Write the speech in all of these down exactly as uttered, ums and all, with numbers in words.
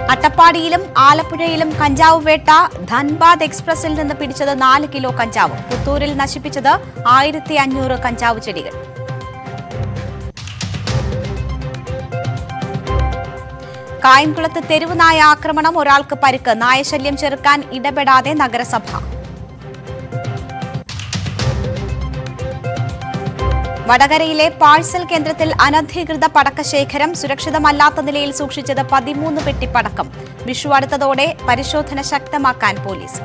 അട്ടപ്പാടിയിലും ആലപ്പുഴയിലും കഞ്ചാവ് വേട്ട. ധൻബാദ് എക്സ്പ്രസിൽ നിന്ന് പിടിച്ചത് നാല് കിലോ കഞ്ചാവ്. പുത്തൂരിൽ നശിപ്പിച്ചത് ആയിരത്തി അഞ്ഞൂറ് കഞ്ചാവ് ചെടികൾ. കായംകുളത്ത് തെരുവ് നായ ആക്രമണം. ഒരാൾക്ക് പരിക്ക്. നായശല്യം ചെറുക്കാൻ ഇടപെടാതെ നഗരസഭ. വടകരയിലെ പാഴ്സൽ കേന്ദ്രത്തിൽ അനധികൃത പടക്കശേഖരം. സുരക്ഷിതമല്ലാത്ത നിലയിൽ സൂക്ഷിച്ചത് പതിമൂന്ന് പെട്ടി പടക്കം. വിഷു അടുത്തതോടെ പരിശോധന ശക്തമാക്കാൻ പോലീസ്.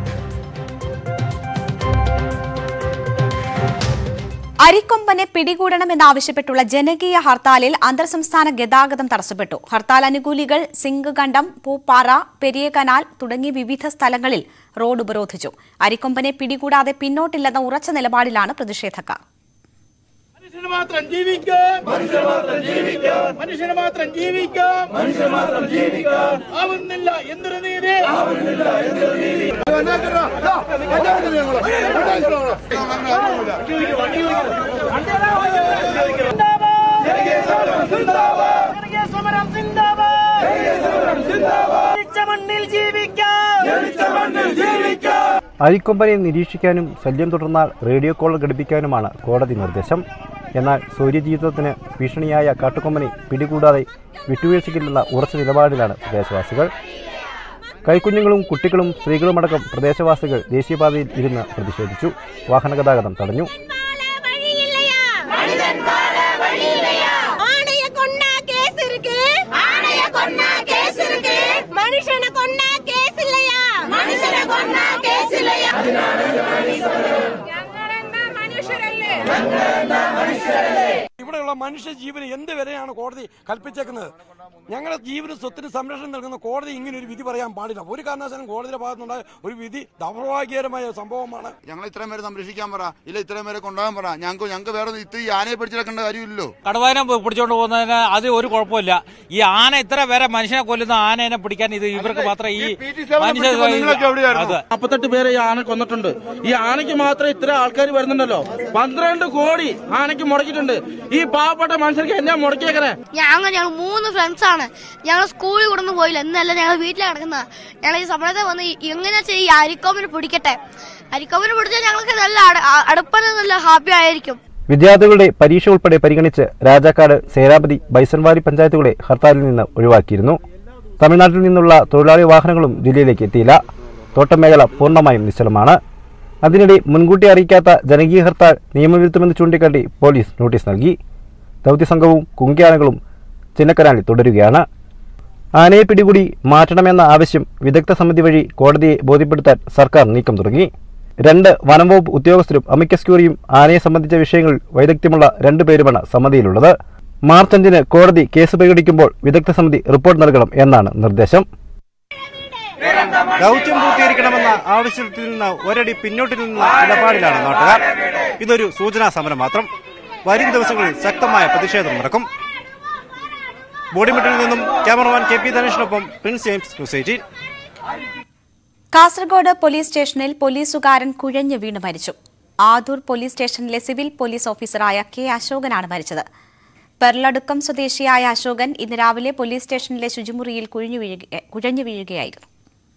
അരിക്കൊമ്പനെ പിടികൂടണമെന്നാവശ്യപ്പെട്ടുള്ള ജനകീയ ഹർത്താലിൽ അന്തർ സംസ്ഥാന ഗതാഗതം തടസ്സപ്പെട്ടു. ഹർത്താൽ അനുകൂലികൾ സിംഗ് കണ്ടം, പൂപ്പാറ, പെരിയ കനാൽ തുടങ്ങി വിവിധ സ്ഥലങ്ങളിൽ റോഡ് ഉപരോധിച്ചു. അരിക്കൊമ്പനെ പിടികൂടാതെ പിന്നോട്ടില്ലെന്ന ഉറച്ച നിലപാടിലാണ് പ്രതിഷേധക്കാർ. മനുഷ്യന് മാത്രം ജീവിക്കാം, മനുഷ്യന് മാത്രം ജീവിക്കാം, മനുഷ്യന് മാത്രം ജീവിക്കാം, മനുഷ്യന് മാത്രം ജീവിക്കാം. ആവുന്നില്ല എന്തൊരു നീതി, ആവുന്നില്ല എന്തൊരു നീതി. അരിക്കൊമ്പനെ നിരീക്ഷിക്കാനും ശല്യം തുടർന്നാൽ റേഡിയോ കോൾ ഘടിപ്പിക്കാനുമാണ് കോടതി നിർദ്ദേശം. എന്നാൽ സൂര്യജീവിതത്തിന് ഭീഷണിയായ കാട്ടുകൊമ്പനെ പിടികൂടാതെ വിട്ടുവീഴ്ചയ്ക്കില്ലെന്ന ഉറച്ച നിലപാടിലാണ് പ്രദേശവാസികൾ. കൈക്കുഞ്ഞുങ്ങളും കുട്ടികളും സ്ത്രീകളുമടക്കം പ്രദേശവാസികൾ ദേശീയപാതയിൽ ഇരുന്ന് പ്രതിഷേധിച്ചു. വാഹനഗതാഗതം തടഞ്ഞു. ഇവിടെയുള്ള മനുഷ്യ ജീവന് എന്ത് വരെയാണ് കോടതി കൽപ്പിച്ചേക്കുന്നത്? ഞങ്ങളുടെ ജീവന സ്വത്തിന് സംരക്ഷണം നൽകുന്ന കോടതി ഇങ്ങനെ ഒരു വിധി പറയാൻ പാടില്ല. ഒരു കാരണവശാലും കോടതിയുടെ ഭാഗത്തുനിന്നുണ്ടായ ഒരു വിധി ദൗർഭാഗ്യകരമായ സംഭവമാണ്. ഞങ്ങൾ ഇത്രയും പേരെ സംരക്ഷിക്കാൻ പറ, ഇല്ല ഇത്രയും പേരെ കൊണ്ടുപോകാൻ പറ. ഞങ്ങൾക്ക് ഞങ്ങൾക്ക് വേറെ ഇത്ര ഈ ആനയെ പിടിച്ചെടുക്കേണ്ട കാര്യമില്ലല്ലോ. കടുവാനെ പിടിച്ചോണ്ട് പോകുന്നതിന് അത് ഒരു കുഴപ്പമില്ല. ഈ ആന ഇത്ര പേരെ മനുഷ്യനെ കൊല്ലുന്ന ആനേനെ പിടിക്കാൻ ഇത് ഇവർക്ക് മാത്രം ഈ നാൽപ്പത്തെട്ട് പേരെ ഈ ആന കൊന്നിട്ടുണ്ട്. ഈ ആനയ്ക്ക് മാത്രം ഇത്ര ആൾക്കാർ വരുന്നുണ്ടല്ലോ. പന്ത്രണ്ട് കോടി ആനയ്ക്ക് മുടക്കിയിട്ടുണ്ട്. ഈ പാവപ്പെട്ട മനുഷ്യർക്ക് എന്നാ മുടക്കിയേക്കണേ? ഞങ്ങൾ ഞങ്ങൾ മൂന്ന് ഫ്രണ്ട്സ് ആണ്. ഞങ്ങൾ സ്കൂളിൽ കൂടെ ഒന്നും പോയില്ല. എന്നല്ല ഞങ്ങൾ വീട്ടിലാണ് കിടക്കുന്ന. ഞങ്ങൾ ഈ സമയത്ത് വന്ന് എങ്ങനെ ഈ അരിക്കൊമ്പനെ പിടിക്കട്ടെ. അരിക്കൊമ്പനെ പിടിച്ചാൽ ഞങ്ങൾക്ക് നല്ല അടുപ്പന നല്ല ഹാപ്പി ആയിരിക്കും. വിദ്യാർത്ഥികളുടെ പരീക്ഷ ഉൾപ്പെടെ പരിഗണിച്ച് രാജാക്കാട്, സേനാപതി, ബൈസൺവാരി പഞ്ചായത്തുകളെ ഹർത്താലിൽ നിന്ന് ഒഴിവാക്കിയിരുന്നു. തമിഴ്നാട്ടിൽ നിന്നുള്ള തൊഴിലാളി വാഹനങ്ങളും ജില്ലയിലേക്ക് എത്തിയില്ല. തോട്ടം മേഖല പൂർണ്ണമായും നിശ്ചലമാണ്. അതിനിടെ മുൻകൂട്ടി അറിയിക്കാത്ത ജനകീയ ഹർത്താൽ നിയമവിരുദ്ധമെന്ന് ചൂണ്ടിക്കാട്ടി പോലീസ് നോട്ടീസ് നൽകി. ദൗത്യസംഘവും കുങ്കിയാനകളും ചിന്നക്കനാലിൽ തുടരുകയാണ്. ആനയെ പിടികൂടി മാറ്റണമെന്ന ആവശ്യം വിദഗ്ധ സമിതി വഴി കോടതിയെ ബോധ്യപ്പെടുത്താൻ സർക്കാർ നീക്കം തുടങ്ങി. രണ്ട് വനം വകുപ്പ് ഉദ്യോഗസ്ഥരും അമിക്കസ് ക്യൂറിയും ആനയെ സംബന്ധിച്ച വിഷയങ്ങളിൽ വൈദഗ്ധ്യമുള്ള രണ്ടുപേരുമാണ് സമിതിയിലുള്ളത്. മാർച്ച് അഞ്ചിന് കോടതി കേസ് പരിഗണിക്കുമ്പോൾ വിദഗ്ധ സമിതി റിപ്പോർട്ട് നൽകണം എന്നാണ് നിർദ്ദേശം. ദൗത്യം പൂർത്തീകരിക്കണമെന്ന ആവശ്യത്തിൽ നിന്ന് ഒരടി പിന്നോട്ടിൽ നിന്ന നിലപാടിലാണ് നാട്ടുകാർ. ഇതൊരു സൂചനാ സമരം മാത്രം. വരും ദിവസങ്ങളിൽ ശക്തമായ പ്രതിഷേധം നടക്കും. ബോഡിമെട്ടിൽ നിന്നും ക്യാമറമാൻ കെ പി ധനേഷിനൊപ്പം Prince James, news eighteen. Kasaragod police സ്റ്റേഷനിൽ പോലീസുകാരൻ കുഴഞ്ഞു വീണ് മരിച്ചു. ആദൂർ പോലീസ് സ്റ്റേഷനിലെ സിവിൽ പോലീസ് ഓഫീസറായ കെ അശോകനാണ് മരിച്ചത്. പെർലടുക്കം സ്വദേശിയായ അശോകൻ ഇന്ന് രാവിലെ പോലീസ് സ്റ്റേഷനിലെ ശുചിമുറിയിൽ കുഴഞ്ഞു വീഴുകയായിരുന്നു.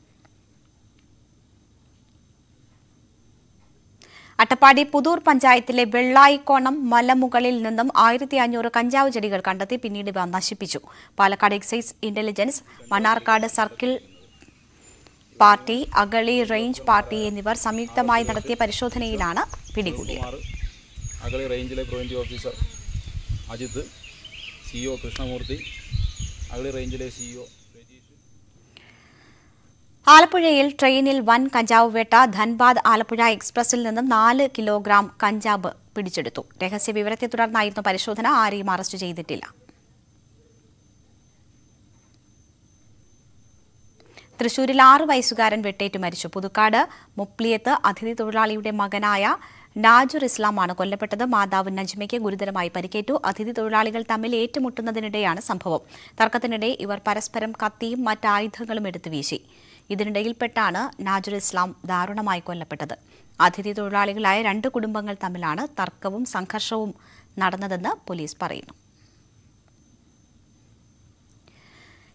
അട്ടപ്പാടി പുതൂർ പഞ്ചായത്തിലെ വെള്ളായിക്കോണം മലമുകളിൽ നിന്നും ആയിരത്തി അഞ്ഞൂറ് കഞ്ചാവ് ചെടികൾ കണ്ടെത്തി. പിന്നീട് ഇവ നശിപ്പിച്ചു. Palakkad excise intelligence, Mannarkkad circle party, Agali range party എന്നിവർ സംയുക്തമായി നടത്തിയ പരിശോധനയിലാണ് പിടികൂടിയത്. അഗളി റേഞ്ചിലെ preventive officer Ajith, CEO Krishnamoorthy, Agali റേഞ്ചിലെ സിഇഒ. ആലപ്പുഴയിൽ ട്രെയിനിൽ വൻ കഞ്ചാവ് വേട്ട. ധൻബാദ് ആലപ്പുഴ എക്സ്പ്രസിൽ നിന്നും നാല് കിലോഗ്രാം കഞ്ചാവ് പിടിച്ചെടുത്തു. രഹസ്യ വിവരത്തെ തുടർന്നായിരുന്നു പരിശോധന. ആരെയും അറസ്റ്റ് ചെയ്തിട്ടില്ല. തൃശൂരിൽ ആറു വയസ്സുകാരൻ വെട്ടേറ്റു മരിച്ചു. പുതുക്കാട് മുപ്ലിയത്ത് അതിഥി തൊഴിലാളിയുടെ മകനായ നാജുർ ഇസ്ലാമാണ് കൊല്ലപ്പെട്ടത്. മാതാവ് നജ്മയ്ക്ക് ഗുരുതരമായി പരിക്കേറ്റു. അതിഥി തൊഴിലാളികൾ തമ്മിൽ ഏറ്റുമുട്ടുന്നതിനിടെയാണ് സംഭവം. തർക്കത്തിനിടെ ഇവർ പരസ്പരം കത്തിയും മറ്റായുധങ്ങളും എടുത്തു വീശി. ഇതിനിടയിൽപ്പെട്ടാണ് നാജുർ ഇസ്ലാം ദാരുണമായി കൊല്ലപ്പെട്ടത്. അതിഥി തൊഴിലാളികളായ രണ്ട് കുടുംബങ്ങൾ തമ്മിലാണ് തർക്കവും സംഘർഷവും നടന്നതെന്ന് പോലീസ് പറയുന്നു.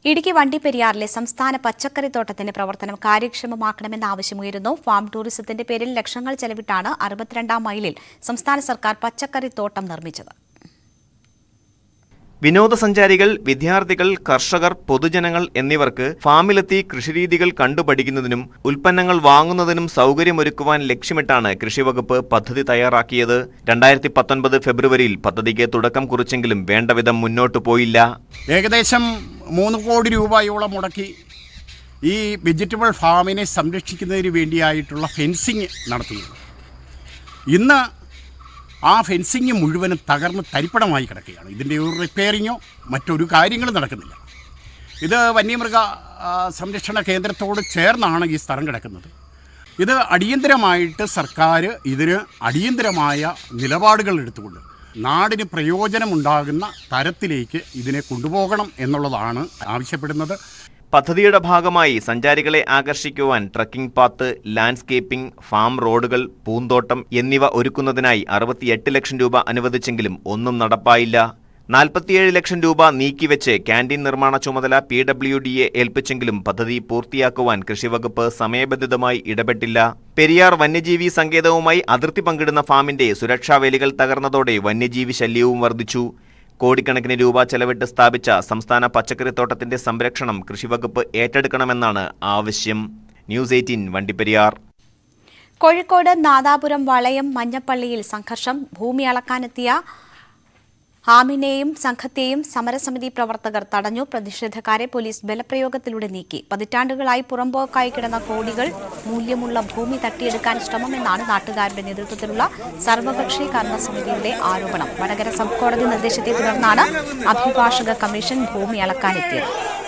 ഇടുക്കി വണ്ടിപ്പെരിയാറിലെ സംസ്ഥാന പച്ചക്കറിത്തോട്ടത്തിന്റെ പ്രവർത്തനം കാര്യക്ഷമമാക്കണമെന്ന ആവശ്യമുയരുന്നു. ഫാം ടൂറിസത്തിന്റെ പേരിൽ ലക്ഷങ്ങൾ ചെലവിട്ടാണ് അറുപത്തിരണ്ടാം മൈലിൽ സംസ്ഥാന സർക്കാർ പച്ചക്കറിത്തോട്ടം നിർമ്മിച്ചത്. വിനോദസഞ്ചാരികൾ, വിദ്യാർത്ഥികൾ, കർഷകർ, പൊതുജനങ്ങൾ എന്നിവർക്ക് ഫാമിലെത്തി കൃഷിരീതികൾ കണ്ടുപഠിക്കുന്നതിനും ഉൽപ്പന്നങ്ങൾ വാങ്ങുന്നതിനും സൗകര്യമൊരുക്കുവാൻ ലക്ഷ്യമിട്ടാണ് കൃഷിവകുപ്പ് പദ്ധതി തയ്യാറാക്കിയത്. രണ്ടായിരത്തി പത്തൊൻപത് ഫെബ്രുവരിയിൽ പദ്ധതിക്ക് തുടക്കം കുറിച്ചെങ്കിലും വേണ്ടവിധം മുന്നോട്ടു പോയില്ല. ഏകദേശം മൂന്ന് കോടി രൂപയോളം മുടക്കി ഈ വെജിറ്റബിൾ ഫാമിനെ സംരക്ഷിക്കുന്നതിന് വേണ്ടിയായിട്ടുള്ള ഫെൻസിങ് നടത്തിയിരുന്നു. ഇന്ന് ആ ഫെൻസിങ് മുഴുവനും തകർന്ന് തരിപ്പണമായി കിടക്കുകയാണ്. ഇതിൻ്റെ ഒരു റിപ്പയറിങ്ങോ മറ്റൊരു കാര്യങ്ങളും നടക്കുന്നില്ല. ഇത് വന്യമൃഗ സംരക്ഷണ കേന്ദ്രത്തോട് ചേർന്നാണ് ഈ സ്ഥലം കിടക്കുന്നത്. ഇത് അടിയന്തരമായിട്ട് സർക്കാർ ഇതിന് അടിയന്തരമായ നിലപാടുകൾ എടുത്തുകൊണ്ട് നാടിന് പ്രയോജനമുണ്ടാകുന്ന തരത്തിലേക്ക് ഇതിനെ കൊണ്ടുപോകണം എന്നുള്ളതാണ് ആവശ്യപ്പെടുന്നത്. പദ്ധതിയുടെ ഭാഗമായി സഞ്ചാരികളെ ആകർഷിക്കുവാൻ ട്രക്കിംഗ് പാത്ത്, ലാൻഡ്സ്കേപ്പിംഗ്, ഫാം റോഡുകൾ, പൂന്തോട്ടം എന്നിവ ഒരുക്കുന്നതിനായി അറുപത്തിയെട്ട് ലക്ഷം രൂപ അനുവദിച്ചെങ്കിലും ഒന്നും നടപ്പായില്ല. നാൽപ്പത്തിയേഴ് ലക്ഷം രൂപ നീക്കിവെച്ച് ക്യാന്റീൻ നിർമ്മാണ ചുമതല പി ഡബ്ല്യു ഡിയെ ഏൽപ്പിച്ചെങ്കിലും പദ്ധതി പൂർത്തിയാക്കുവാൻ കൃഷിവകുപ്പ് സമയബന്ധിതമായി ഇടപെട്ടില്ല. പെരിയാർ വന്യജീവി സങ്കേതവുമായി അതിർത്തി പങ്കിടുന്ന ഫാമിന്റെ സുരക്ഷാവേലികൾ തകർന്നതോടെ വന്യജീവി ശല്യവും വർദ്ധിച്ചു. കോടിക്കണക്കിന് രൂപ ചെലവിട്ട് സ്ഥാപിച്ച സംസ്ഥാന പച്ചക്കറിത്തോട്ടത്തിന്റെ സംരക്ഷണം കൃഷിവകുപ്പ് ഏറ്റെടുക്കണമെന്നാണ് ആവശ്യം. News eighteen Vandiperiyar. കോഴിക്കോട് നാദാപുരം വളയം മഞ്ഞപ്പള്ളിയിൽ സംഘർഷം. ഭൂമി അളക്കാനെത്തിയ ഹാമിനെയും സംഘത്തെയും സമരസമിതി പ്രവർത്തകർ തടഞ്ഞു. പ്രതിഷേധക്കാരെ പോലീസ് ബലപ്രയോഗത്തിലൂടെ നീക്കി. പതിറ്റാണ്ടുകളായി പുറമ്പോക്കായി കിടന്ന കോടികൾ മൂല്യമുള്ള ഭൂമി തട്ടിയെടുക്കാൻ ശ്രമമെന്നാണ് നാട്ടുകാരുടെ നേതൃത്വത്തിലുള്ള സർവകക്ഷി കർമ്മസമിതിയുടെ ആരോപണം. വടകര സബ് കോടതി നിർദ്ദേശത്തെ തുടർന്നാണ് അഭിഭാഷക കമ്മീഷൻ ഭൂമി അളക്കാനെത്തിയത്.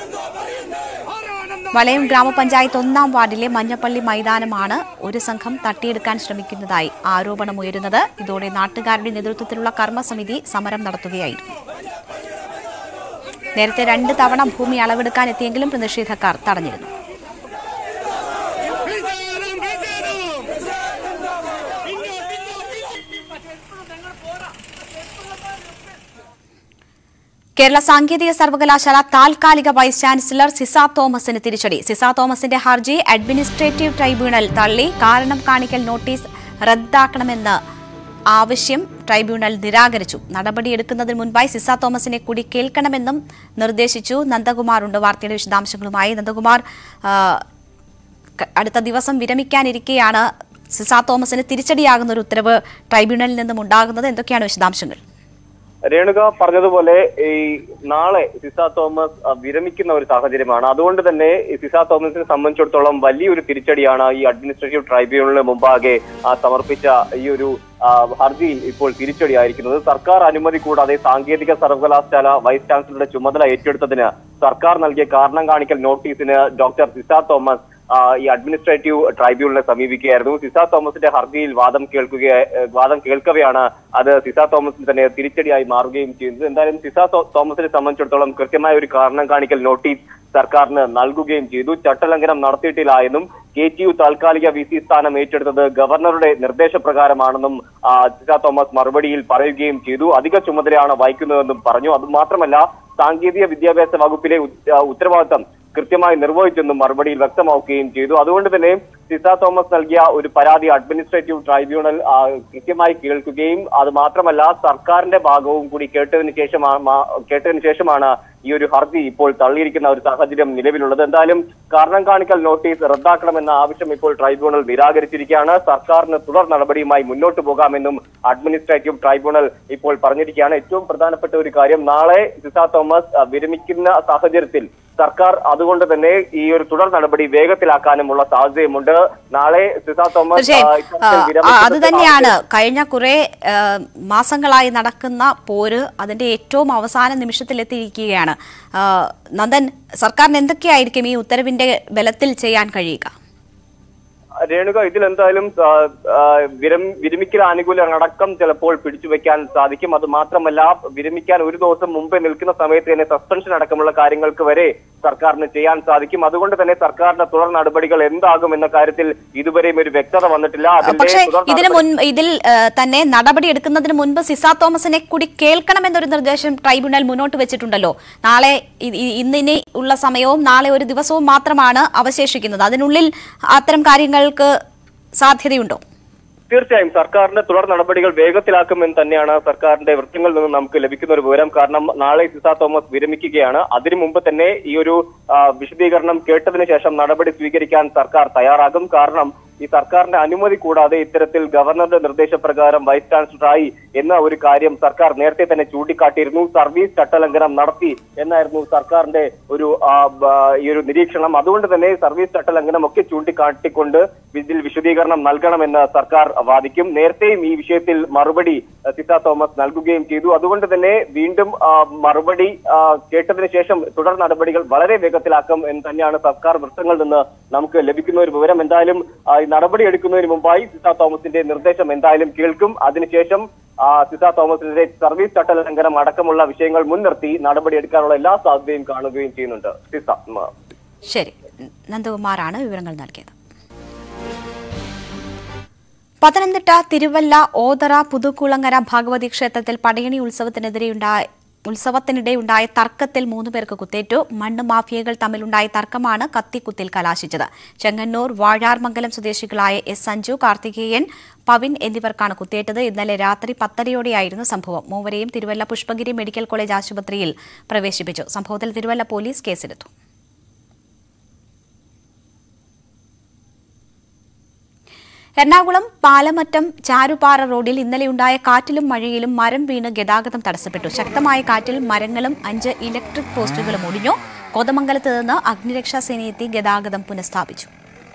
വളയം ഗ്രാമപഞ്ചായത്ത് ഒന്നാം വാർഡിലെ മഞ്ഞപ്പള്ളി മൈതാനമാണ് ഒരു സംഘം തട്ടിയെടുക്കാൻ ശ്രമിക്കുന്നതായി ആരോപണമുയരുന്നത്. ഇതോടെ നാട്ടുകാരുടെ നേതൃത്വത്തിലുള്ള കർമ്മസമിതി സമരം നടത്തുകയായിരുന്നു. നേരത്തെ രണ്ട് തവണ ഭൂമി അളവെടുക്കാൻ എത്തിയെങ്കിലും പ്രതിഷേധക്കാർ തടഞ്ഞിരുന്നു. കേരള സാങ്കേതിക സർവകലാശാല താൽക്കാലിക വൈസ് ചാൻസലർ സിസ തോമസിന് തിരിച്ചടി. സിസ തോമസിന്റെ ഹർജി അഡ്മിനിസ്ട്രേറ്റീവ് ട്രൈബ്യൂണൽ തള്ളി. കാരണം കാണിക്കൽ നോട്ടീസ് റദ്ദാക്കണമെന്ന് ആവശ്യം ട്രൈബ്യൂണൽ നിരാകരിച്ചു. നടപടിയെടുക്കുന്നതിന് മുൻപായി സിസ തോമസിനെ കൂടി കേൾക്കണമെന്നും നിർദ്ദേശിച്ചു. നന്ദകുമാറുണ്ട് വാർത്തയുടെ വിശദാംശങ്ങളുമായി. നന്ദകുമാർ, അടുത്ത ദിവസം വിരമിക്കാനിരിക്കെയാണ് സിസ തോമസിന് തിരിച്ചടിയാകുന്ന ഒരു ഉത്തരവ് ട്രൈബ്യൂണലിൽ നിന്നും ഉണ്ടാകുന്നത്. എന്തൊക്കെയാണ് വിശദാംശങ്ങൾ? രേണുക പറഞ്ഞതുപോലെ ഈ നാളെ സിസ തോമസ് വിരമിക്കുന്ന ഒരു സാഹചര്യമാണ്. അതുകൊണ്ട് തന്നെ സിസ തോമസിനെ സംബന്ധിച്ചിടത്തോളം വലിയൊരു തിരിച്ചടിയാണ് ഈ അഡ്മിനിസ്ട്രേറ്റീവ് ട്രൈബ്യൂണലിന് മുമ്പാകെ സമർപ്പിച്ച ഈ ഒരു ഹർജിയിൽ ഇപ്പോൾ തിരിച്ചടിയായിരിക്കുന്നത്. സർക്കാർ അനുമതി കൂടാതെ സാങ്കേതിക സർവകലാശാല വൈസ് ചാൻസലറുടെ ചുമതല ഏറ്റെടുത്തതിന് സർക്കാർ നൽകിയ കാരണം കാണിക്കൽ നോട്ടീസിന് ഡോക്ടർ സിസ തോമസ് ഈ അഡ്മിനിസ്ട്രേറ്റീവ് ട്രൈബ്യൂണലിനെ സമീപിക്കുകയായിരുന്നു. സിസ തോമസിന്റെ ഹർജിയിൽ വാദം കേൾക്കുക വാദം കേൾക്കവെയാണ് അത് സിസ തോമസിന് തന്നെ തിരിച്ചടിയായി മാറുകയും ചെയ്യുന്നത്. എന്തായാലും സിസ തോമസിനെ സംബന്ധിച്ചിടത്തോളം കൃത്യമായ ഒരു കാരണം കാണിക്കൽ നോട്ടീസ് സർക്കാരിന് നൽകുകയും ചെയ്തു. ചട്ടലംഘനം നടത്തിയിട്ടില്ല എന്നും കെ ടി യു താൽക്കാലിക വി സി സ്ഥാനം ഏറ്റെടുത്തത് ഗവർണറുടെ നിർദ്ദേശപ്രകാരമാണെന്നും സിസ തോമസ് മറുപടിയിൽ പറയുകയും ചെയ്തു. അധിക ചുമതലയാണ് വഹിക്കുന്നതെന്നും പറഞ്ഞു. അതുമാത്രമല്ല സാങ്കേതിക വിദ്യാഭ്യാസ വകുപ്പിലെ ഉത്തരവാദിത്തം കൃത്യമായി നിർവഹിച്ചെന്നും മറുപടിയിൽ വ്യക്തമാക്കുകയും ചെയ്തു. അതുകൊണ്ട് തന്നെ സിസ തോമസ് നൽകിയ ഒരു പരാതി അഡ്മിനിസ്ട്രേറ്റീവ് ട്രൈബ്യൂണൽ കൃത്യമായി കേൾക്കുകയും അത് മാത്രമല്ല സർക്കാരിന്റെ ഭാഗവും കൂടി കേട്ടതിന് ശേഷമാണ് കേട്ടതിന് ശേഷമാണ് ഈ ഒരു ഹർജി ഇപ്പോൾ തള്ളിയിരിക്കുന്ന ഒരു സാഹചര്യം നിലവിലുള്ളത്. എന്തായാലും കാരണം കാണിക്കൽ നോട്ടീസ് റദ്ദാക്കണമെന്ന ആവശ്യം ഇപ്പോൾ ട്രൈബ്യൂണൽ നിരാകരിച്ചിരിക്കുകയാണ്. സർക്കാരിന് തുടർ നടപടിയുമായി മുന്നോട്ട് പോകാമെന്നും അഡ്മിനിസ്ട്രേറ്റീവ് ട്രൈബ്യൂണൽ ഇപ്പോൾ പറഞ്ഞിരിക്കുകയാണ്. ഏറ്റവും പ്രധാനപ്പെട്ട ഒരു കാര്യം, നാളെ സിസ തോമസ് വിരമിക്കുന്ന സാഹചര്യത്തിൽ സർക്കാർ അതുകൊണ്ട് തന്നെ ഈ ഒരു തുടർ നടപടി വേഗത്തിലാക്കാനുമുള്ള സാധ്യതയുമുണ്ട്. നാളെ സിസ തോമസ് അത് തന്നെയാണ് കഴിഞ്ഞ കുറെ മാസങ്ങളായി നടക്കുന്ന പോര് അതിന്റെ ഏറ്റവും അവസാന നിമിഷത്തിലെത്തിയിരിക്കുകയാണ്. നന്ദൻ, സർക്കാരിന് എന്തൊക്കെയായിരിക്കും ഈ ഉത്തരവിന്റെ ബലത്തിൽ ചെയ്യാൻ കഴിയുക? രേണുക, ഇതിലെന്തായാലും വിരമിക്കൽ ആനുകൂല്യം അടക്കം ചിലപ്പോൾ പിടിച്ചുവെക്കാൻ സാധിക്കും. അത് മാത്രമല്ല, വിരമിക്കാൻ ഒരു ദിവസം മുമ്പേ നിൽക്കുന്ന സമയത്ത് തന്നെ സസ്പെൻഷൻ അടക്കമുള്ള കാര്യങ്ങൾക്ക് വരെ സർക്കാരിന് ചെയ്യാൻ സാധിക്കും. അതുകൊണ്ട് തന്നെ സർക്കാരിന്റെ തുടർ നടപടികൾ എന്താകും എന്ന കാര്യത്തിൽ ഇതുവരെയും ഒരു വ്യക്തത വന്നിട്ടില്ല. പക്ഷേ ഇതിന് മുൻ ഇതിൽ തന്നെ നടപടി എടുക്കുന്നതിന് മുൻപ് സിസ തോമസിനെ കൂടി കേൾക്കണമെന്നൊരു നിർദ്ദേശം ട്രൈബ്യൂണൽ മുന്നോട്ട് വെച്ചിട്ടുണ്ടല്ലോ. നാളെ ഇന്നിനി ഉള്ള സമയവും നാളെ ഒരു ദിവസവും മാത്രമാണ് അവശേഷിക്കുന്നത്. അതിനുള്ളിൽ അത്തരം കാര്യങ്ങൾക്ക് സാധ്യതയുണ്ടോ? തീർച്ചയായും സർക്കാരിന്റെ തുടർ നടപടികൾ വേഗത്തിലാക്കുമെന്ന് തന്നെയാണ് സർക്കാരിന്റെ വൃത്തങ്ങളിൽ നിന്ന് നമുക്ക് ലഭിക്കുന്ന ഒരു വിവരം. കാരണം നാളെ സിസ തോമസ് വിരമിക്കുകയാണ്. അതിനു മുമ്പ് തന്നെ ഈ ഒരു വിശദീകരണം കേട്ടതിന് ശേഷം നടപടി സ്വീകരിക്കാൻ സർക്കാർ തയ്യാറാകും. കാരണം ഈ സർക്കാരിന്റെ അനുമതി കൂടാതെ ഇത്തരത്തിൽ ഗവർണറുടെ നിർദ്ദേശപ്രകാരം വൈസ് ചാൻസലറായി എന്ന ഒരു കാര്യം സർക്കാർ നേരത്തെ തന്നെ ചൂണ്ടിക്കാട്ടിയിരുന്നു. സർവീസ് ചട്ടലംഘനം നടത്തി എന്നായിരുന്നു സർക്കാരിന്റെ ഒരു ഈ ഒരു നിരീക്ഷണം. അതുകൊണ്ട് തന്നെ സർവീസ് ചട്ടലംഘനം ഒക്കെ ചൂണ്ടിക്കാട്ടിക്കൊണ്ട് ഇതിൽ വിശദീകരണം നൽകണമെന്ന് സർക്കാർ വാദിക്കും. നേരത്തെയും ഈ വിഷയത്തിൽ മറുപടി സിസ തോമസ് നൽകുകയും ചെയ്തു. അതുകൊണ്ട് തന്നെ വീണ്ടും മറുപടി കേട്ടതിന് ശേഷം തുടർ നടപടികൾ വളരെ വേഗത്തിലാക്കും എന്ന് തന്നെയാണ് സർക്കാർ വൃത്തങ്ങളിൽ നിന്ന് നമുക്ക് ലഭിക്കുന്ന ഒരു വിവരം. എന്തായാലും നടപടി എടുക്കുന്നതിന് മുമ്പായി സിസ തോമസിന്റെ നിർദ്ദേശം എന്തായാലും കേൾക്കും. അതിനുശേഷം സിസ തോമസിനെതിരെ സർവീസ് ചട്ടലംഘനം അടക്കമുള്ള വിഷയങ്ങൾ മുൻനിർത്തി നടപടി എടുക്കാനുള്ള എല്ലാ സാധ്യതയും കാണുകയും ചെയ്യുന്നുണ്ട്. സിസ. ശരി, നന്ദകുമാറാണ് വിവരങ്ങൾ നൽകിയത്. പത്തനംതിട്ട തിരുവല്ല ഓതറ പുതുക്കുളങ്ങര ഭഗവതി ക്ഷേത്രത്തിൽ പടയണി ഉത്സവത്തിനെതിരെയുണ്ടായ ഉത്സവത്തിനിടെ ഉണ്ടായ തർക്കത്തിൽ മൂന്ന് പേർക്ക് കുത്തേറ്റു. മണ്ണ് മാഫിയകൾ തമ്മിലുണ്ടായ തർക്കമാണ് കത്തിക്കുത്തിൽ കലാശിച്ചത്. ചെങ്ങന്നൂർ വാഴാർമംഗലം സ്വദേശികളായ എസ് സഞ്ജു, കാർത്തികേയൻ, പവിൻ എന്നിവർക്കാണ് കുത്തേറ്റത്. ഇന്നലെ രാത്രി പത്തരയോടെയായിരുന്നു സംഭവം. മൂവരെയും തിരുവല്ല പുഷ്പഗിരി മെഡിക്കൽ കോളേജ് ആശുപത്രിയിൽ പ്രവേശിപ്പിച്ചു. സംഭവത്തിൽ തിരുവല്ല പോലീസ് കേസെടുത്തു. എറണാകുളം പാലമറ്റം ചാരുപാറ റോഡിൽ ഇന്നലെയുണ്ടായ കാറ്റിലും മഴയിലും മരം വീണ് ഗതാഗതം തടസ്സപ്പെട്ടു. ശക്തമായ കാറ്റിൽ മരങ്ങളും അഞ്ച് ഇലക്ട്രിക് പോസ്റ്റുകളും ഒടിഞ്ഞു. കോതമംഗലത്ത് നിന്ന് അഗ്നിരക്ഷാ സേനയെത്തി ഗതാഗതം പുനഃസ്ഥാപിച്ചു.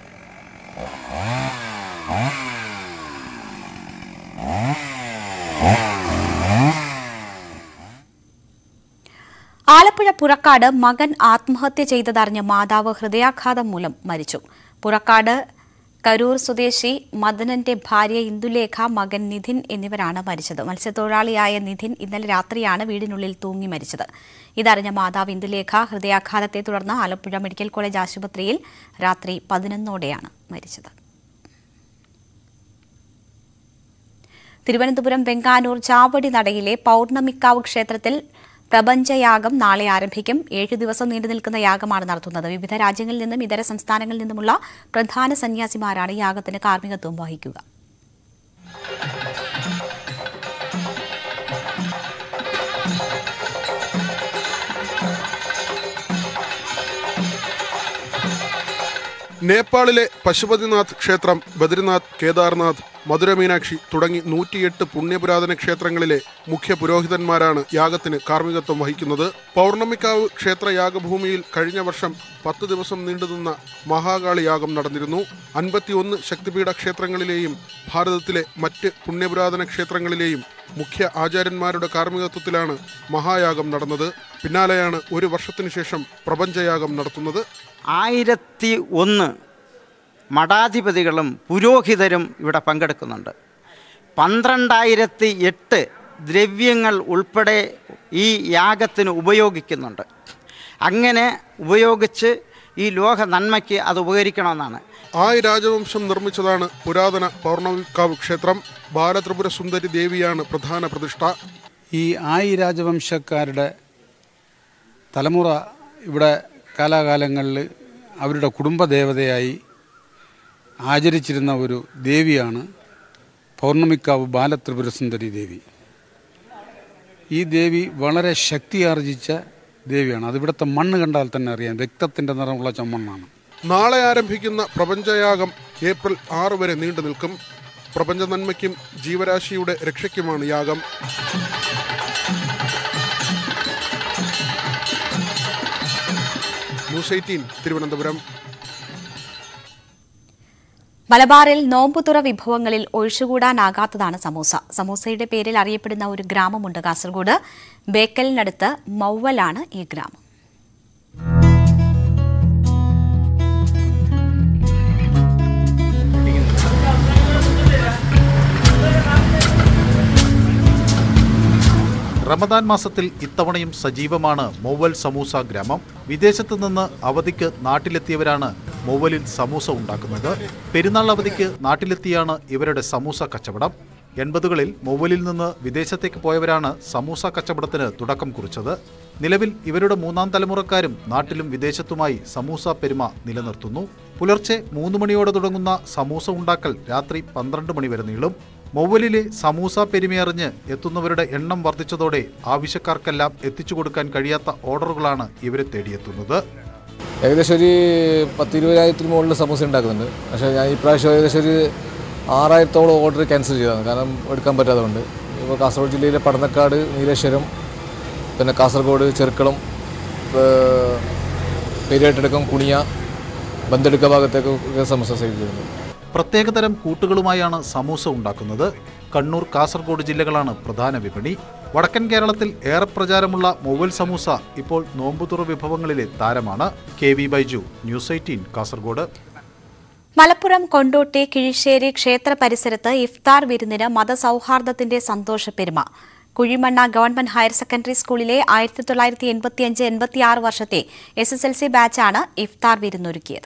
ആലപ്പുഴ പുറക്കാട് മകൻ ആത്മഹത്യ ചെയ്തതറിഞ്ഞ മാതാവ് ഹൃദയാഘാതം മൂലം മരിച്ചു. പുറക്കാട് കരൂർ സ്വദേശി മദനന്റെ ഭാര്യ ഇന്ദുലേഖ, മകൻ നിധിൻ എന്നിവരാണ് മരിച്ചത്. മത്സ്യത്തൊഴിലാളിയായ നിധിൻ ഇന്നലെ രാത്രിയാണ് വീടിനുള്ളിൽ തൂങ്ങി മരിച്ചത്. ഇതറിഞ്ഞ മാതാവ് ഇന്ദുലേഖ ഹൃദയാഘാതത്തെ തുടർന്ന് ആലപ്പുഴ മെഡിക്കൽ കോളേജ് ആശുപത്രിയിൽ രാത്രി പതിനൊന്നോടെയാണ് മരിച്ചത്. തിരുവനന്തപുരം വെങ്കാനൂർ ചാവടി നടയിലെ പൗർണമിക്കാവ് ക്ഷേത്രത്തിൽ പ്രപഞ്ചയാഗം നാളെ ആരംഭിക്കും. ഏഴു ദിവസം നീണ്ടു നിൽക്കുന്ന യാഗമാണ് നടത്തുന്നത്. വിവിധ രാജ്യങ്ങളിൽ നിന്നും ഇതര സംസ്ഥാനങ്ങളിൽ നിന്നുമുള്ള പ്രധാന സന്യാസിമാരാണ് യാഗത്തിന് കാർമ്മികത്വം വഹിക്കുക. നേപ്പാളിലെ പശുപതിനാഥ് ക്ഷേത്രം, ബദ്രിനാഥ്, കേദാർനാഥ്, മധുര മീനാക്ഷി തുടങ്ങി നൂറ്റിയെട്ട് പുണ്യപുരാതന ക്ഷേത്രങ്ങളിലെ മുഖ്യ പുരോഹിതന്മാരാണ് യാഗത്തിന് കാർമ്മികത്വം വഹിക്കുന്നത്. പൗർണമിക്കാവ് ക്ഷേത്ര യാഗഭൂമിയിൽ കഴിഞ്ഞ വർഷം പത്ത് ദിവസം നീണ്ടുനിന്ന മഹാകാളി യാഗം നടന്നിരുന്നു. അൻപത്തിയൊന്ന് ശക്തിപീഠ ക്ഷേത്രങ്ങളിലെയും ഭാരതത്തിലെ മറ്റ് പുണ്യപുരാതന ക്ഷേത്രങ്ങളിലെയും മുഖ്യ ആചാര്യന്മാരുടെ കാർമ്മികത്വത്തിലാണ് മഹായാഗം നടന്നത്. പിന്നാലെയാണ് ഒരു വർഷത്തിനു ശേഷം പ്രപഞ്ചയാഗം നടത്തുന്നത്. ആയിരത്തി ഒന്ന് മഠാധിപതികളും പുരോഹിതരും ഇവിടെ പങ്കെടുക്കുന്നുണ്ട്. പന്ത്രണ്ടായിരത്തി എട്ട് ദ്രവ്യങ്ങൾ ഉൾപ്പെടെ ഈ യാഗത്തിന് ഉപയോഗിക്കുന്നുണ്ട്. അങ്ങനെ ഉപയോഗിച്ച് ഈ ലോക നന്മയ്ക്ക് അത് ഉപകരിക്കണമെന്നാണ്. ആയി രാജവംശം നിർമ്മിച്ചതാണ് പുരാതന പൗർണമിക്കാവ് ക്ഷേത്രം. ബാലത്രിപുര സുന്ദരി ദേവിയാണ് പ്രധാന പ്രതിഷ്ഠ. ഈ ആയി രാജവംശക്കാരുടെ തലമുറ ഇവിടെ കാലാകാലങ്ങളിൽ അവരുടെ കുടുംബദേവതയായി ആചരിച്ചിരുന്ന ഒരു ദേവിയാണ് പൗർണമിക്കാവ് ബാലത്രിപുരസുന്ദരി ദേവി. ഈ ദേവി വളരെ ശക്തിയാർജിച്ച ദേവിയാണ്. അതിവിടുത്തെ മണ്ണ് കണ്ടാൽ തന്നെ അറിയാം, രക്തത്തിൻ്റെ നിറമുള്ള ചമ്മണ്ണാണ്. നാളെ ആരംഭിക്കുന്ന പ്രപഞ്ചയാഗം ഏപ്രിൽ ആറ് വരെ നീണ്ടു നിൽക്കും. പ്രപഞ്ച നന്മയ്ക്കും ജീവരാശിയുടെ രക്ഷയ്ക്കുമാണ് യാഗം. News eighteen Thiruvananthapuram. മലബാറിൽ നോമ്പുതുറ വിഭവങ്ങളിൽ ഒഴിച്ചുകൂടാനാകാത്തതാണ് സമൂസ. സമൂസയുടെ പേരിൽ അറിയപ്പെടുന്ന ഒരു ഗ്രാമമുണ്ട് കാസർഗോഡ്. ബേക്കലിനടുത്ത് മൗവലാണ് ഈ ഗ്രാമം. റമദാൻ മാസത്തിൽ ഇത്തവണയും സജീവമാണ് മൊവ്വൽ സമൂസ ഗ്രാമം. വിദേശത്തു നിന്ന് അവധിക്ക് നാട്ടിലെത്തിയവരാണ് മൊവ്വലിൽ സമൂസ ഉണ്ടാക്കുന്നത്. പെരുന്നാൾ അവധിക്ക് നാട്ടിലെത്തിയാണ് ഇവരുടെ സമൂസ കച്ചവടം. എൺപതുകളിൽ മൊവ്വലിൽ നിന്ന് വിദേശത്തേക്ക് പോയവരാണ് സമൂസ കച്ചവടത്തിന് തുടക്കം കുറിച്ചത്. നിലവിൽ ഇവരുടെ മൂന്നാം തലമുറക്കാരും നാട്ടിലും വിദേശത്തുമായി സമൂസ പെരുമ നിലനിർത്തുന്നു. പുലർച്ചെ മൂന്ന് മണിയോടെ തുടങ്ങുന്ന സമൂസ ഉണ്ടാക്കൽ രാത്രി പന്ത്രണ്ട് മണി വരെ നീളും. മൊവ്വലിലെ സമൂസ പെരുമയറിഞ്ഞ് എത്തുന്നവരുടെ എണ്ണം വർദ്ധിച്ചതോടെ ആവശ്യക്കാർക്കെല്ലാം എത്തിച്ചു കൊടുക്കാൻ കഴിയാത്ത ഓർഡറുകളാണ് ഇവരെ തേടിയെത്തുന്നത്. ഏകദേശം ഒരു പത്തിരുപതിനായിരത്തിന് മുകളിൽ സമൂസ ഉണ്ടാക്കുന്നുണ്ട്. പക്ഷേ ഞാൻ ഇപ്രാവശ്യം ഏകദേശം ഒരു ആറായിരത്തോളം ഓർഡർ ക്യാൻസൽ ചെയ്തതാണ്, കാരണം എടുക്കാൻ പറ്റാത്തതുകൊണ്ട്. ഇപ്പോൾ കാസർഗോഡ് ജില്ലയിലെ പടന്നക്കാട്, നീലേശ്വരം, പിന്നെ കാസർഗോഡ്, ചെറുക്കളം, പെരിയാട്ടടക്കം, കുണിയ, ബന്തെടുക്ക ഭാഗത്തേക്ക് സമൂസ സെയിൽ ചെയ്യുന്നത്. പ്രത്യേകതരം കൂട്ടുകളുമായാണ് സമൂസ ഉണ്ടാക്കുന്നത്. കണ്ണൂർ, കാസർഗോഡ് ജില്ലകളാണ് പ്രധാന വിപണി. വടക്കൻ കേരളത്തിൽ ഏറെ പ്രചാരമുള്ള മൊവ്വൽ സമൂസ ഇപ്പോൾ നോമ്പുതുറ വിഭവങ്ങളിലെ താരമാണ്. K V Baiju, news eighteen, Kasaragod. Malappuram Kondotty Kizhisseri ക്ഷേത്ര പരിസരത്ത് ഇഫ്താർ വിരുന്നിന് മതസൗഹാർദ്ദത്തിന്റെ സന്തോഷപ്പെരുമ. കുഴിമണ്ണ ഗവൺമെന്റ് ഹയർ സെക്കൻഡറി സ്കൂളിലെ ആയിരത്തി തൊള്ളായിരത്തി എൺപത്തിയഞ്ച് എൺപത്തിയാറ് വർഷത്തെ എസ് എസ് എൽ സി ബാച്ചാണ് ഇഫ്താർ വിരുന്നൊരുക്കിയത്.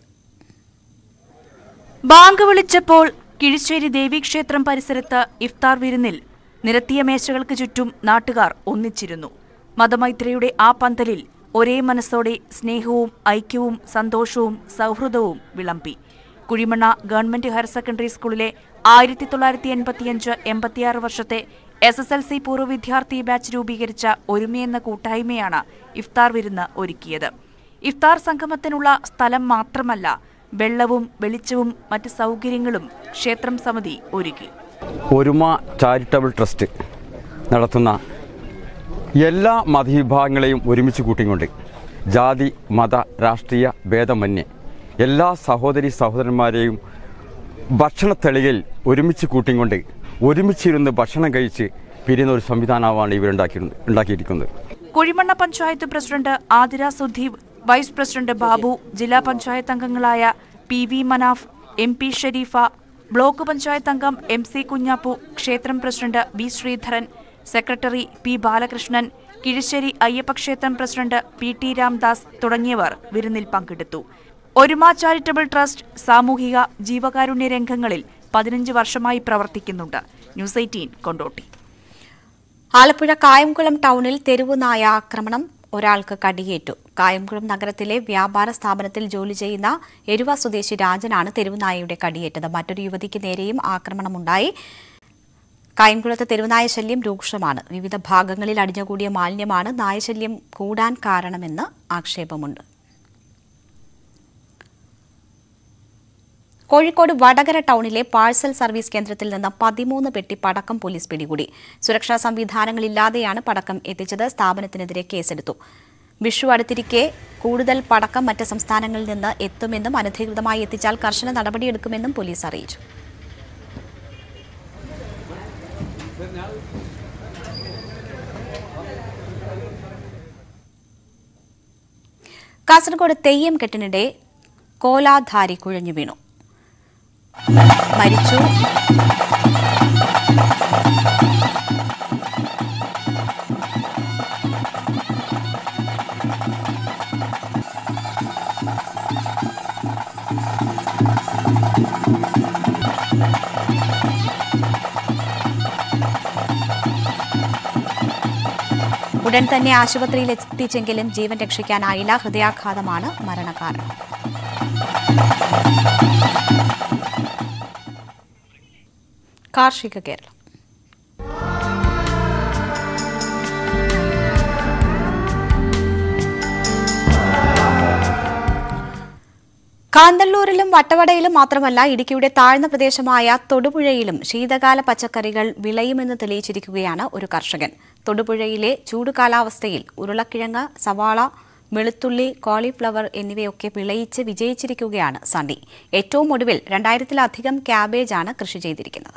ബാങ്ക് വിളിച്ചപ്പോൾ കിഴിശ്ശേരി ദേവീക്ഷേത്രം പരിസരത്ത് ഇഫ്താർ വിരുന്നിൽ നിരത്തിയ മേശകൾക്ക് ചുറ്റും നാട്ടുകാർ ഒന്നിച്ചിരുന്നു. മതമൈത്രിയുടെ ആ പന്തലിൽ ഒരേ മനസ്സോടെ സ്നേഹവും ഐക്യവും സന്തോഷവും സൗഹൃദവും വിളമ്പി. കുഴിമണ്ണ ഗവൺമെന്റ് ഹയർ സെക്കൻഡറി സ്കൂളിലെ ആയിരത്തി തൊള്ളായിരത്തി എൺപത്തിയഞ്ച് എൺപത്തിയാറ് വർഷത്തെ എസ് എസ് എൽ സി പൂർവ്വ വിദ്യാർത്ഥി ബാച്ച് രൂപീകരിച്ച ഒരുമയെന്ന കൂട്ടായ്മയാണ് ഇഫ്താർ വിരുന്ന് ഒരുക്കിയത്. ഇഫ്താർ സംഗമത്തിനുള്ള സ്ഥലം മാത്രമല്ല, വെള്ളവും വെളിച്ചവും മറ്റ് സൗകര്യങ്ങളും ക്ഷേത്രം സമിതി ഒരുക്കി. ഒരുമ ചാരിറ്റബിൾ ട്രസ്റ്റ് നടത്തുന്ന എല്ലാ മതവിഭാഗങ്ങളെയും ഒരുമിച്ച് കൂട്ടിക്കൊണ്ട് ജാതി മത രാഷ്ട്രീയ ഭേദമന്യേ എല്ലാ സഹോദരി സഹോദരന്മാരെയും ഭക്ഷണത്തെളിയിൽ ഒരുമിച്ച് കൂട്ടിക്കൊണ്ട് ഒരുമിച്ചിരുന്ന് ഭക്ഷണം കഴിച്ച് പിരിയുന്ന ഒരു സംവിധാനമാണ് ഇവരുണ്ടാക്കി ഉണ്ടാക്കിയിരിക്കുന്നത്. കുഴിമണ്ണ panchayat president Athira Sudheev, vice president Babu, ജില്ലാ പഞ്ചായത്ത് അംഗങ്ങളായ P V Manaf, M P Sharifa, block panchayat അംഗം എം സി കുഞ്ഞാപ്പു, ക്ഷേത്രം president V Sreedharan, secretary P Balakrishnan, Kizhisseri അയ്യപ്പക്ഷേത്രം പ്രസിഡന്റ് പി ടി രാംദാസ് തുടങ്ങിയവർ വിരുന്നിൽ പങ്കെടുത്തു. ഒരുമ ചാരിറ്റബിൾ ട്രസ്റ്റ് സാമൂഹിക ജീവകാരുണ്യ രംഗങ്ങളിൽ പതിനഞ്ച് വർഷമായി പ്രവർത്തിക്കുന്നുണ്ട്. News eighteen Kondotty. ആലപ്പുഴ കായംകുളം ടൗണിൽ തെരുവുനായ ആക്രമണം, ഒരാൾക്ക് കടിയേറ്റു. കായംകുളം നഗരത്തിലെ വ്യാപാര സ്ഥാപനത്തിൽ ജോലി ചെയ്യുന്ന എരുവ സ്വദേശി രാജനാണ് തെരുവുനായയുടെ കടിയേറ്റത്. മറ്റൊരു യുവതിക്ക് നേരെയും ആക്രമണമുണ്ടായി. കായംകുളത്ത് തെരുവുനായ ശല്യം രൂക്ഷമാണ്. വിവിധ ഭാഗങ്ങളിൽ അടിഞ്ഞുകൂടിയ മാലിന്യമാണ് നായശല്യം കൂടാൻ കാരണമെന്ന് ആക്ഷേപമുണ്ട്. കോഴിക്കോട് വടകര ടൗണിലെ പാഴ്സൽ സർവീസ് കേന്ദ്രത്തിൽ നിന്ന് പതിമൂന്ന് പെട്ടി പടക്കം പോലീസ് പിടികൂടി. സുരക്ഷാ സംവിധാനങ്ങളില്ലാതെയാണ് പടക്കം എത്തിച്ചത്. സ്ഥാപനത്തിനെതിരെ കേസെടുത്തു. വിഷു അടുത്തിരിക്കെ കൂടുതൽ പടക്കം മറ്റ് സംസ്ഥാനങ്ങളിൽ നിന്ന് എത്തുമെന്നും അനധികൃതമായി എത്തിച്ചാൽ കർശന നടപടിയെടുക്കുമെന്നും പോലീസ് അറിയിച്ചു. കാസർഗോഡ് തെയ്യം കെട്ടിനിടെ കോലാധാരി കുഴഞ്ഞു വീണു, മരിച്ചു. ഉടൻ തന്നെ ആശുപത്രിയിൽ എത്തിച്ചെങ്കിലും ജീവൻ രക്ഷിക്കാനായില്ല. ഹൃദയാഘാതമാണ് മരണകാരണം. കാർഷിക കേരളം. കാന്തല്ലൂരിലും വട്ടവടയിലും മാത്രമല്ല, ഇടുക്കിയുടെ താഴ്ന്ന പ്രദേശമായ തൊടുപുഴയിലും ശീതകാല പച്ചക്കറികൾ വിളയുമെന്ന് തെളിയിച്ചിരിക്കുകയാണ് ഒരു കർഷകൻ. തൊടുപുഴയിലെ ചൂട് കാലാവസ്ഥയിൽ ഉരുളക്കിഴങ്ങ്, സവാള, വെളുത്തുള്ളി, കോളിഫ്ലവർ എന്നിവയൊക്കെ വിളയിച്ച് വിജയിച്ചിരിക്കുകയാണ് സണ്ണി. ഏറ്റവും ഒടുവിൽ രണ്ടായിരത്തിലധികം ക്യാബേജാണ് കൃഷി ചെയ്തിരിക്കുന്നത്.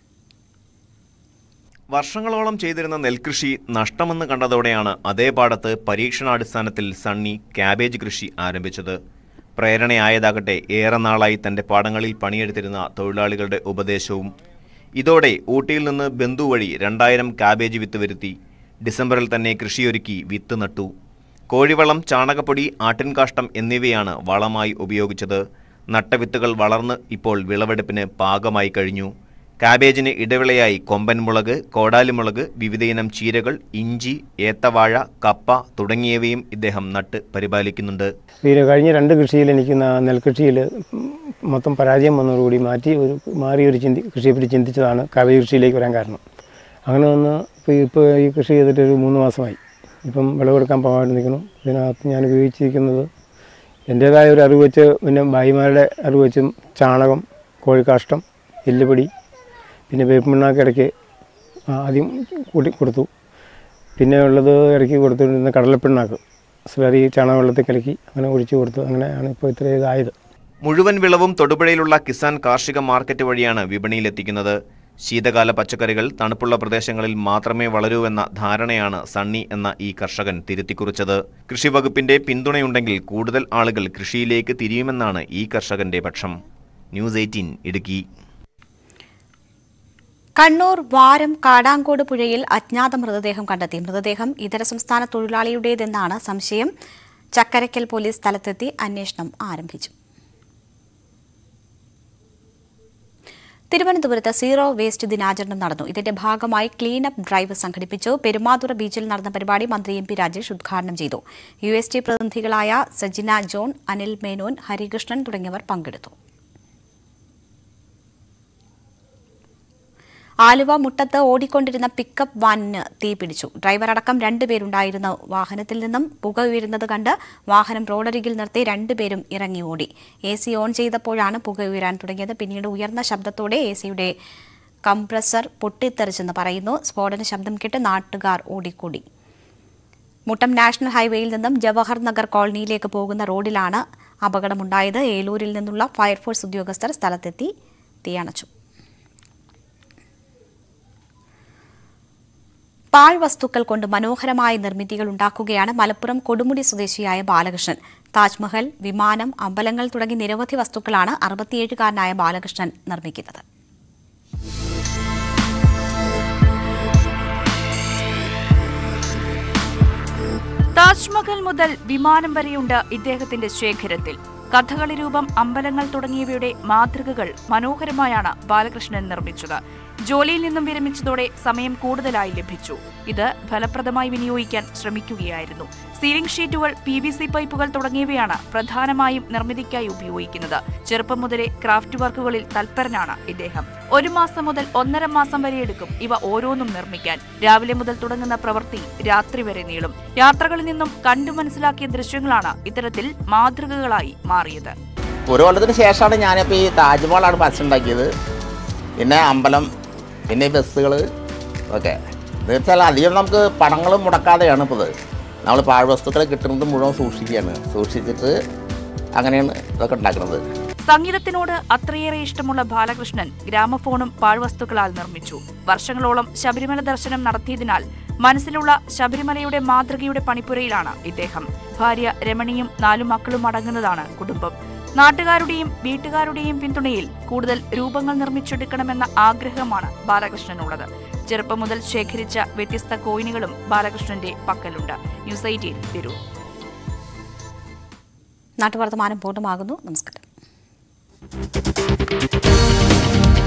വർഷങ്ങളോളം ചെയ്തിരുന്ന നെൽകൃഷി നഷ്ടമെന്ന് കണ്ടതോടെയാണ് അതേ പാടത്ത് പരീക്ഷണാടിസ്ഥാനത്തിൽ സണ്ണി ക്യാബേജ് കൃഷി ആരംഭിച്ചത്. പ്രേരണയായതാകട്ടെ ഏറെ നാളായി തന്റെ പാടങ്ങളിൽ പണിയെടുത്തിരുന്ന തൊഴിലാളികളുടെ ഉപദേശവും. ഇതോടെ ഊട്ടിയിൽ നിന്ന് ബന്ധു വഴി രണ്ടായിരം കാബേജ് വിത്ത് വരുത്തി ഡിസംബറിൽ തന്നെ കൃഷിയൊരുക്കി വിത്ത് നട്ടു. കോഴിവളം, ചാണകപ്പൊടി, ആട്ടിൻകാഷ്ടം എന്നിവയാണ് വളമായി ഉപയോഗിച്ചത്. നട്ട വിത്തുകൾ വളർന്ന് ഇപ്പോൾ വിളവെടുപ്പിന് പാകമായി കഴിഞ്ഞു. കാബേജിന് ഇടവിളയായി കൊമ്പൻ മുളക്, കോടാലിമുളക്, വിവിധയിനം ചീരകൾ, ഇഞ്ചി, ഏത്തവാഴ, കപ്പ തുടങ്ങിയവയും ഇദ്ദേഹം നട്ട് പരിപാലിക്കുന്നുണ്ട്. കഴിഞ്ഞ രണ്ട് കൃഷിയിൽ എനിക്ക് നെൽകൃഷിയിൽ മൊത്തം പരാജയം വന്നതോടുകൂടി മാറ്റി ഒരു മാറി ഒരു ചിന്തി കൃഷിയെപ്പറ്റി ചിന്തിച്ചതാണ് കാബേജ് കൃഷിയിലേക്ക് വരാൻ കാരണം. അങ്ങനെ വന്ന് ഇപ്പോൾ ഇപ്പോൾ ഈ കൃഷി ചെയ്തിട്ട് ഒരു മൂന്ന് മാസമായി. ഇപ്പം വിളവെടുക്കാൻ പോകാൻ നിൽക്കുന്നു. ഇതിനകത്ത് ഞാൻ ഉപയോഗിച്ചിരിക്കുന്നത് എൻ്റേതായ ഒരു അറിവ് വെച്ച്, പിന്നെ ഭായിമാരുടെ അറിവ് വെച്ചും ചാണകം, കോഴിക്കാഷ്ടം, എല്ലുപൊടി, പിന്നെ വേപ്പ് പിണ്ണാക്ക് ഇടയ്ക്ക് ആദ്യം കൂട്ടി കൊടുത്തു. പിന്നെ ഉള്ളത് ഇടയ്ക്ക് കൊടുത്തുകൊണ്ടിരുന്ന കടലപ്പിണ്ണാക്ക് സ്ലറി ചാണക വെള്ളത്തിൽ കലക്കി അങ്ങനെ ഒഴിച്ചു കൊടുത്തു. അങ്ങനെയാണ് ഇപ്പോൾ ഇത്ര ഇതായത്. മുഴുവൻ വിളവും തൊടുപുഴയിലുള്ള കിസാൻ കാർഷിക മാർക്കറ്റ് വഴിയാണ് വിപണിയിലെത്തിക്കുന്നത്. ശീതകാല പച്ചക്കറികൾ തണുപ്പുള്ള പ്രദേശങ്ങളിൽ മാത്രമേ വളരൂവെന്ന ധാരണയാണ് സണ്ണി എന്ന ഈ കർഷകൻ തിരുത്തിക്കുറിച്ചത്. കൃഷിവകുപ്പിന്റെ പിന്തുണയുണ്ടെങ്കിൽ കൂടുതൽ ആളുകൾ കൃഷിയിലേക്ക് തിരിയുമെന്നാണ് ഈ കർഷകന്റെ പക്ഷം. News eighteen Idukki. കണ്ണൂർ വാരം കാടാങ്കോട് പുഴയിൽ അജ്ഞാത മൃതദേഹം കണ്ടെത്തി. മൃതദേഹം ഇതര സംസ്ഥാന തൊഴിലാളിയുടേതെന്നാണ് സംശയം. ചക്കരക്കൽ പോലീസ് സ്ഥലത്തെത്തി അന്വേഷണം ആരംഭിച്ചു. തിരുവനന്തപുരത്ത് സീറോ വേസ്റ്റ് ദിനാചരണം നടന്നു. ഇതിന്റെ ഭാഗമായി ക്ലീൻ അപ്പ് ഡ്രൈവ് സംഘടിപ്പിച്ചു. പെരുമാതുറ ബീച്ചിൽ നടന്ന പരിപാടി മന്ത്രി എം പി രാജേഷ് ഉദ്ഘാടനം ചെയ്തു. യു എസ് ടി പ്രതിനിധികളായ സജിന ജോൺ, അനിൽ മേനോൻ, ഹരികൃഷ്ണൻ തുടങ്ങിയവർ പങ്കെടുത്തു. ആലുവ മുട്ടത്ത് ഓടിക്കൊണ്ടിരുന്ന പിക്കപ്പ് വാനിന് തീപിടിച്ചു. ഡ്രൈവറടക്കം രണ്ടുപേരുണ്ടായിരുന്ന വാഹനത്തിൽ നിന്നും പുക ഉയരുന്നത് കണ്ട് വാഹനം റോഡരികിൽ നിർത്തി രണ്ടുപേരും ഇറങ്ങി ഓടി. എ സി ഓൺ ചെയ്തപ്പോഴാണ് പുക ഉയരാൻ തുടങ്ങിയത്. പിന്നീട് ഉയർന്ന ശബ്ദത്തോടെ എ സിയുടെ കംപ്രസർ പൊട്ടിത്തെറിച്ചെന്ന് പറയുന്നു. സ്ഫോടന ശബ്ദം കേട്ട് നാട്ടുകാർ ഓടിക്കൂടി. മുട്ടം നാഷണൽ ഹൈവേയിൽ നിന്നും ജവഹർ നഗർ കോളനിയിലേക്ക് പോകുന്ന റോഡിലാണ് അപകടമുണ്ടായത്. ഏലൂരിൽ നിന്നുള്ള ഫയർഫോഴ്സ് ഉദ്യോഗസ്ഥർ സ്ഥലത്തെത്തി തീയണച്ചു. പാഴ്വസ്തുക്കൾ കൊണ്ട് മനോഹരമായ നിർമ്മിതികൾ ഉണ്ടാക്കുകയാണ് മലപ്പുറം കൊടുമുടി സ്വദേശിയായ ബാലകൃഷ്ണൻ. താജ്മഹൽ, വിമാനം, അമ്പലങ്ങൾ തുടങ്ങി നിരവധി വസ്തുക്കളാണ് അറുപത്തിയേഴുകാരനായ ബാലകൃഷ്ണൻ നിർമ്മിക്കുന്നത്. താജ്മഹൽ മുതൽ വിമാനം വരെയുണ്ട് ഇദ്ദേഹത്തിന്റെ ശേഖരത്തിൽ. കഥകളി രൂപം, അമ്പലങ്ങൾ തുടങ്ങിയവയുടെ മാതൃകകൾ മനോഹരമായാണ് ബാലകൃഷ്ണൻ നിർമ്മിച്ചത്. ജോലിയിൽ നിന്നും വിരമിച്ചതോടെ സമയം കൂടുതലായി ലഭിച്ചു. ഇത് ഫലപ്രദമായി വിനിയോഗിക്കാൻ ശ്രമിക്കുകയായിരുന്നു. സീലിംഗ് ഷീറ്റുകൾ, പി വി സി പൈപ്പുകൾ തുടങ്ങിയവയാണ് പ്രധാനമായും നിർമ്മിതിക്കായി ഉപയോഗിക്കുന്നത്. ചെറുപ്പം മുതലേ ക്രാഫ്റ്റ് വർക്കുകളിൽ തൽപരനാണ് ഇദ്ദേഹം. ഒരു മാസം മുതൽ ഒന്നര മാസം വരെ എടുക്കും ഇവ ഓരോന്നും നിർമ്മിക്കാൻ. രാവിലെ മുതൽ തുടങ്ങുന്ന പ്രവൃത്തി രാത്രി വരെ നീളും. യാത്രകളിൽ നിന്നും കണ്ടു മനസ്സിലാക്കിയ ദൃശ്യങ്ങളാണ് ഇത്തരത്തിൽ മാതൃകകളായി മാറിയത്. ഒരു കൊല്ലത്തിന് ശേഷമാണ് ഞാനിപ്പോൾ ഈ താജ്മഹലാണ് മനസ്സുണ്ടാക്കിയത്. പിന്നെ അമ്പലം, പിന്നെ ബസ്സുകൾ ഒക്കെ. എന്ന് വെച്ചാൽ അധികം നമുക്ക് പണങ്ങൾ മുടക്കാതെയാണ് ഇപ്പോൾ ഇത്. നമ്മൾ പാഴ്വസ്തുക്കൾ കിട്ടുന്നത് മുഴുവൻ സൂക്ഷിക്കുകയാണ്. സൂക്ഷിച്ചിട്ട് അങ്ങനെയാണ് ഇതൊക്കെ ഉണ്ടാക്കുന്നത്. സംഗീതത്തിനോട് അത്രയേറെ ഇഷ്ടമുള്ള ബാലകൃഷ്ണൻ ഗ്രാമഫോണും പാഴ്വസ്തുക്കളാൽ നിർമ്മിച്ചു. വർഷങ്ങളോളം ശബരിമല ദർശനം നടത്തിയതിനാൽ മനസ്സിലുള്ള ശബരിമലയുടെ മാതൃകയുടെ പണിപ്പുരയിലാണ് ഇദ്ദേഹം. ഭാര്യ രമണിയും നാലു മക്കളും അടങ്ങുന്നതാണ് കുടുംബം. നാട്ടുകാരുടെയും വീട്ടുകാരുടെയും പിന്തുണയിൽ കൂടുതൽ രൂപങ്ങൾ നിർമ്മിച്ചെടുക്കണമെന്ന ആഗ്രഹമാണ് ബാലകൃഷ്ണനുള്ളത്. ചെറുപ്പം മുതൽ ശേഖരിച്ച വ്യത്യസ്ത കോയിനുകളും ബാലകൃഷ്ണന്റെ പക്കലുണ്ട്. News eighteen Tirur. നാട്ടുവർത്തമാനം പൂർണ്ണമാകുന്നു. നമസ്കാരം.